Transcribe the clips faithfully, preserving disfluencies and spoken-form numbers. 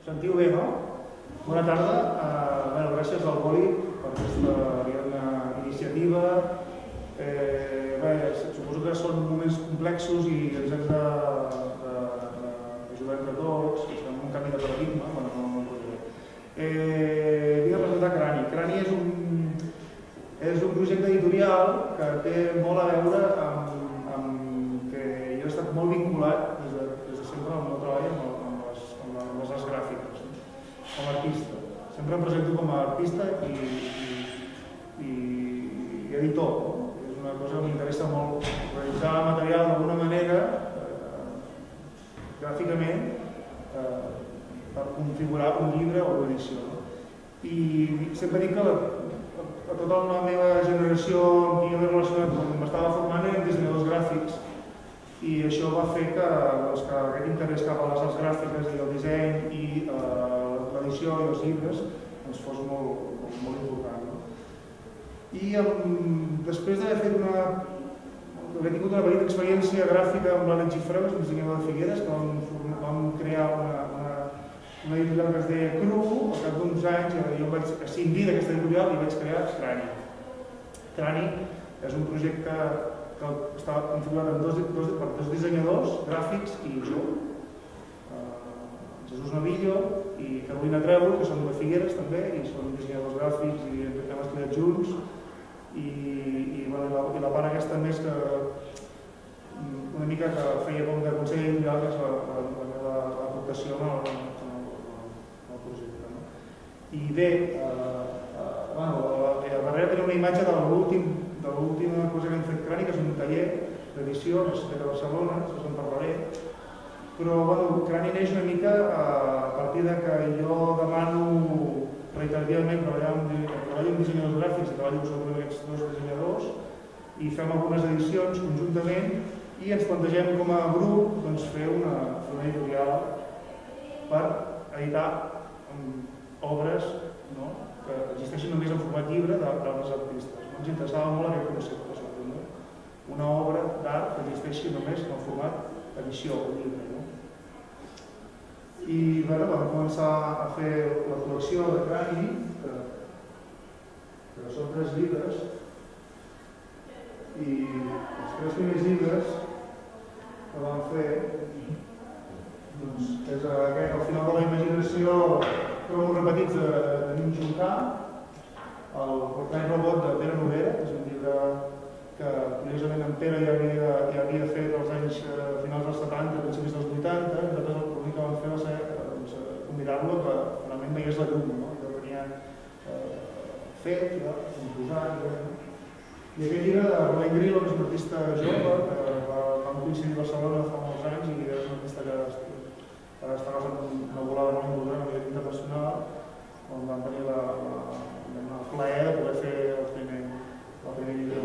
Sentiu bé, no? Bona tarda. Bé, gràcies al Boli per aquesta iniciativa. Bé, suposo que són moments complexos i ens hem d'ajudar entre tots, estem en un canvi de paradigma. Bueno, no ho diré. Vinc a presentar Crani. Crani és un és un projecte editorial que té molt a veure amb que jo he estat molt vinculat des de sempre al meu treball amb les arts gràfiques, com a artista. Sempre em presento com a artista i editor. És una cosa que m'interessa molt, realitzar material d'alguna manera, gràficament, per configurar un llibre o una edició. I sempre dic que a tota la meva generació amb qui jo m'he relacionat quan m'estava formant eren dissenyadors gràfics i això va fer que aquest interès cap a les arts gràfiques i el disseny i l'edició i els llibres ens fos molt important. I després d'haver fet una... he tingut una petita experiència gràfica amb l'Àlex Gifreu, un dissenyador de Figueres, que vam crear una una editorial que es deia Cru. Al cap d'uns anys jo em vaig escindir d'aquesta editorial i vaig crear Crani. Crani és un projecte que està configurat per dos dissenyadors gràfics i jo, Jesús Novillo i Carolina Trèvol, que són de Figueres també, i són dissenyadors gràfics i hem estudiat junts. I la part aquesta més que una mica que feia com de consell editorial, que és la meva aportació al projecte. I bé, darrere tenia una imatge de l'última cosa que hem fet Crani, que és un taller d'edició, no sé si a Barcelona, després en parlaré, però Crani neix una mica a partir que jo demano reiterativament treballar amb dissenyadors gràfics i treballo sobre aquests dos dissenyadors i fem algunes edicions conjuntament i ens plantegem com a grup fer una editorial per editar obres que existeixen només en format llibre d'altres artistes. Ens interessava molt aquest concepte, una obra d'art que existeixi només en format edició o llibre. I vam començar a fer la col·lecció de Crani, que són tres llibres, i els tres primers llibres que vam fer és aquest, al final de la imaginació, trobem repetits de Nim Juntà, el portall robot de Pere Noguera, que és un llibre que curiosament en Pere ja havia fet als anys finals dels setanta, principis dels vuitanta, i nosaltres l'únic que vam fer va ser convidar-lo que finalment veiés la llum, que venia fet, composat. I aquest llibre de Rubén Grillo, que és un artista jove, que vam coincidir a Barcelona fa molts anys i és un artista que està causant una volada molt important a nivell internacional, on vam tenir el plaer de poder fer el primer llibre.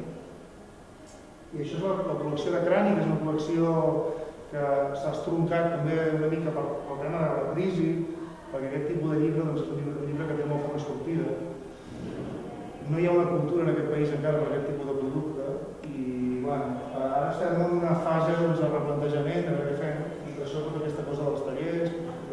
I això és la col·lecció de Crani, que és una col·lecció que s'ha estroncat també una mica pel tema de la crisi, perquè aquest tipus de llibre és un llibre que té molt poca sortida. No hi ha una cultura en aquest país encara per aquest tipus de producte i ara estem en una fase de replantejament, de veure què fem, i per això tota aquesta cosa dels tallers.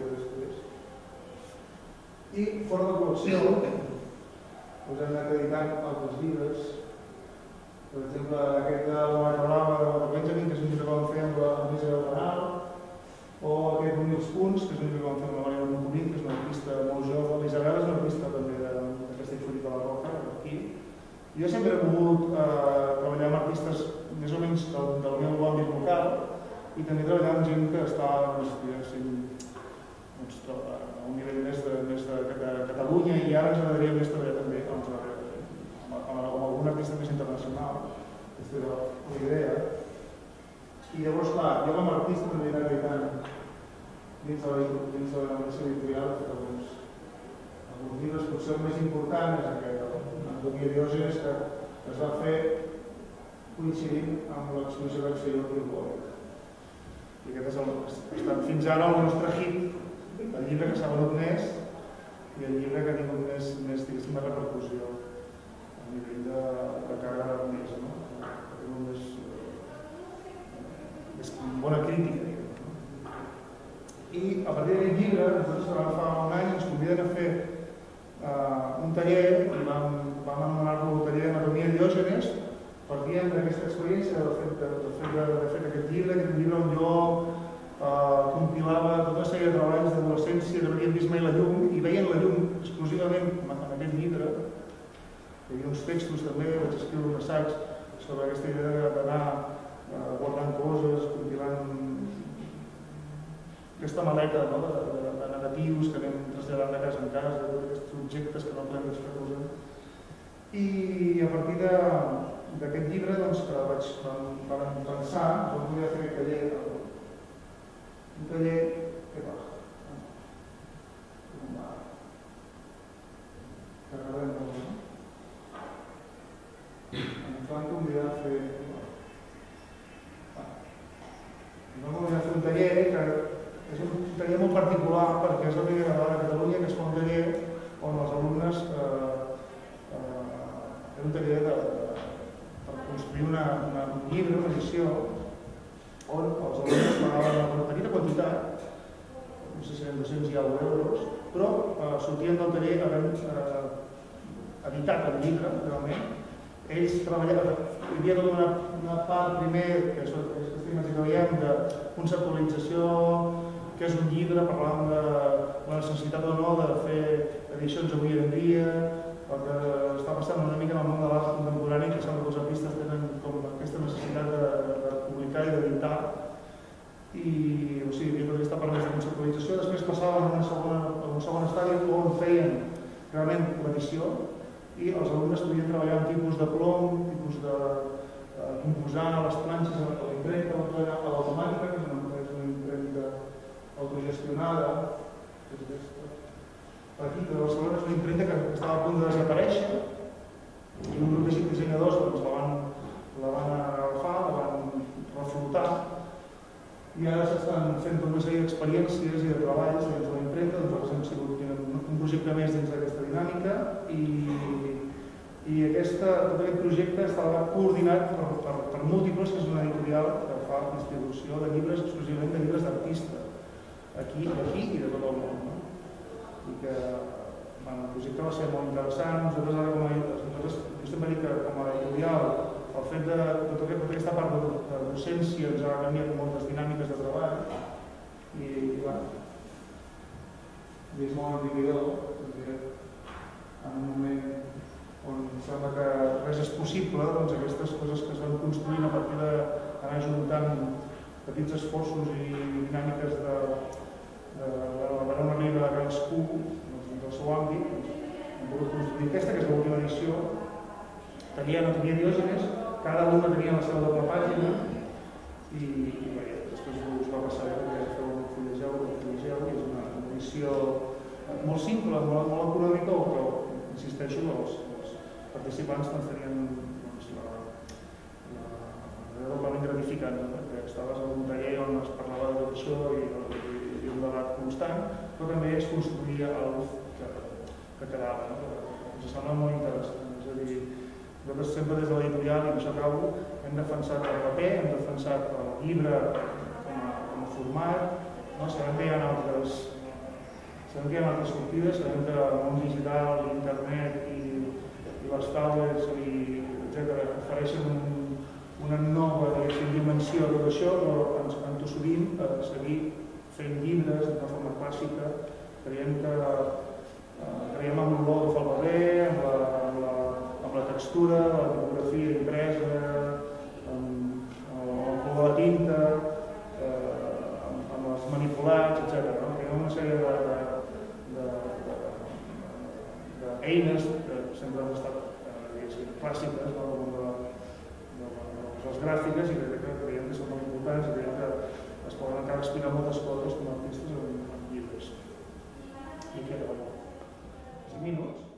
I fora de la col·lecció hem anat editant altres llibres. Per exemple, aquest de la Brava de Benjamin, que és un llibre que vam fer amb l'Isabel Penal, o aquest d'Unir els Punts, que és un llibre que vam fer amb la Maria Montolí, que és una artista molt jove. L'Isabel és una artista també de Castellfollit de la Roca, aquí. Jo sempre he volgut treballar amb artistes més o menys del meu àmbit local i també treballar amb gent que està a un nivell més de Catalunya i ara ens agradaria més treballar també amb algun artista més internacional. Aquesta era la idea. I llavors, clar, jo com a artista també he anat editant dins de la navegació editorial alguns llibres. Potser el més important és aquest, Anatomia Diògenes, que es va fer coincidint amb l'exposició que vaig fer jo al Bilbao. I aquest ha estat fins ara el nostre hit, el llibre que s'ha venut més i el llibre que ha tingut més repercussió a nivell de càrrega més, més bona crítica. I a partir d'aquest llibre, nosaltres fa un any ens conviden a fer uh, un taller, i vam, vam anomenar-lo taller d'anatomia de Diògenes, partint d'aquesta experiència del fet de, de, fet de, de fer aquest llibre, aquest llibre on jo uh, compilava tota una sèrie de treballs d'adolescència que no havien vist mai la llum i veien la llum exclusivament en aquest llibre. Hi havia uns textos també, vaig escriure un assaig sobre aquesta idea d'anar uh, guardant coses, compilant aquesta maleta no? de, de, de negatius que anem traslladant de casa en casa, d'aquests objectes que no podem deixar posar. I a partir d'aquest llibre doncs, que vaig vam pensar, jo volia fer aquest taller, un taller que va, que acabem de veure. Em van convidar a fer... Em van convidar a fer un taller que és un taller molt particular perquè és la primera vegada a Catalunya que es fa un taller on els alumnes eh, eh, fem un taller de, de, per construir una, una, un llibre, una edició on els alumnes pagaven una petita quantitat, no sé si eren dos-cents i alguna euros, però eh, sortien del taller havent eh, editat el llibre, realment. Ells treballaven, hi havia tota una, una part primer, que és aquesta imatge que veiem, de conceptualització, que és un llibre, parlant de la necessitat o no de fer edicions avui en dia, el que està passant una mica en el món de l'art contemporani, que sembla que els artistes tenen com aquesta necessitat de, de publicar i d'editar. I, o sigui, hi havia tota aquesta part més de conceptualització. Després passàvem a, una segona, a un segon estadi on feien realment l'edició i els alumnes podien treballar amb tipus de plom, tipus de eh, composar les planxes a l'impremta, a l'automàtica, que és una impremta autogestionada, petita de Barcelona, és una impremta que estava a punt de desaparèixer i un grup de dissenyadors doncs, la, van, la van agafar, la van reflotar i ara s'estan fent tota una sèrie d'experiències i de treballs dins de la impremta. Nosaltres hem sigut un projecte més dins d'aquesta dinàmica i, i aquesta, tot aquest projecte estava coordinat per, per, per Múltiples, que és una editorial que fa distribució de llibres, exclusivament de llibres d'artista, aquí, aquí i de tot el món. No? I que bueno, el projecte va ser molt interessant. Nosaltres ara com a nosaltres, jo sempre dic que com a editorial el fet de, de tota aquesta part de, de docència ens ha canviat moltes dinàmiques de treball i, i bueno, i és molt enriquidor en un moment on sembla que res és possible, doncs aquestes coses que es van construint a partir d'anar juntant petits esforços i dinàmiques de d'elaborar una riba de cadascú dins del seu àmbit. Hem volgut construir aquesta, que és l'última edició. Tenia anatomia Diògenes, cada alumne tenia la seva doble pàgina i, i bé, després us va passar perquè feu un fullegeu, un fullegeu, i és una edició molt simple, molt, molt econòmica, però insisteixo, els, els participants doncs, tenien doncs, la, la, la doblement gratificant, no? Perquè estaves en un taller on es parlava de tot això i, i, i un debat constant, però també es construïa alguna que, que quedava. No? Ens sembla molt interessant. És a dir, nosaltres sempre des de l'editorial, i amb això acabo, hem defensat el paper, hem defensat el llibre com a, com a format, no? Sabem que hi ha altres, sabem que hi ha altres sortides, sabem que el món digital, l'internet i, i les tablets, etcètera, ofereixen un, una nova dimensió de tot això, però ens entossudim a seguir fent llibres d'una forma clàssica. Creiem que eh, creiem en l'olor que fa el paper, amb la, amb la, amb la textura, la tipografia impresa, amb, amb el color de tinta, eh, amb, amb els manipulats, etcètera. No? Creiem una sèrie d'eines que sempre han estat eh, clàssiques, no? de, de, de les gràfiques, i crec que creiem que són molt importants i creiem que es poden encara explicar moltes coses com a artistes en, en llibres. I queda cinc minuts.